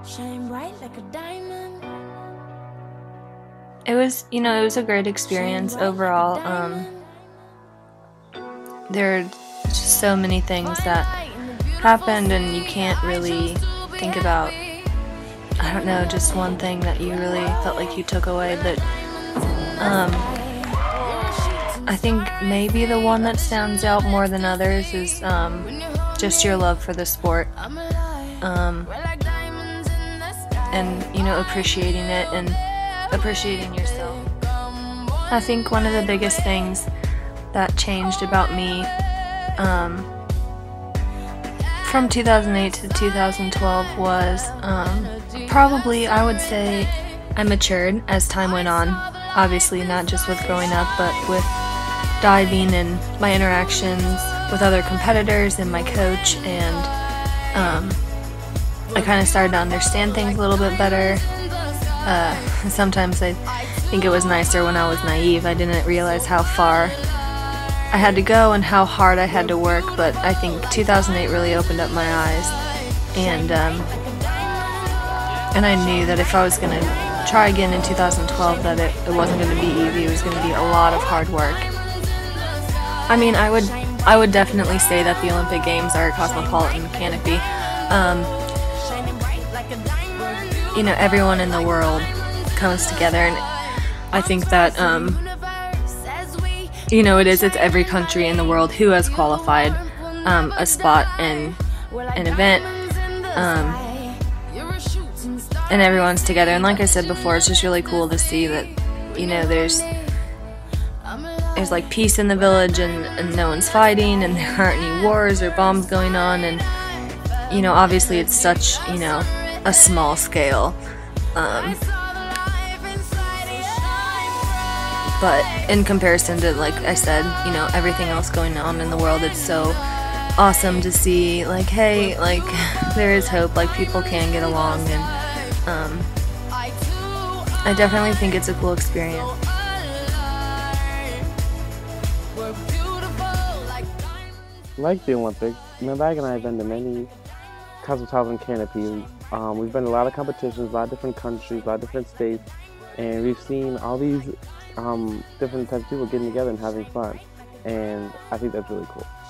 Shine bright like a diamond. It was, it was a great experience overall. There are just so many things that happened, and you can't really think about, I don't know, just one thing that you really felt like you took away. But I think maybe the one that stands out more than others is just your love for the sport, and appreciating it and appreciating yourself. I think one of the biggest things that changed about me from 2008 to 2012 was probably, I would say, I matured as time went on. Obviously not just with growing up, but with diving and my interactions with other competitors and my coach, and I kind of started to understand things a little bit better. Sometimes I think it was nicer when I was naive. I didn't realize how far I had to go and how hard I had to work, but I think 2008 really opened up my eyes, and I knew that if I was going to try again in 2012, that it wasn't going to be easy. It was going to be a lot of hard work. I mean, I would definitely say that the Olympic Games are Cosmopolitan, Canopy. Everyone in the world comes together, and I think that it's every country in the world who has qualified a spot in an event, and everyone's together. And like I said before, it's just really cool to see that there's like peace in the village, and no one's fighting, and there aren't any wars or bombs going on, and obviously it's such a small scale, but in comparison to, like I said, everything else going on in the world, it's so awesome to see, like, hey, like, there is hope, like, people can get along, and I definitely think it's a cool experience. Like the Olympics, my bag and I have been to many Cosmopolitan Canopy. We've been to a lot of competitions, a lot of different countries, a lot of different states, and we've seen all these different types of people getting together and having fun, and I think that's really cool.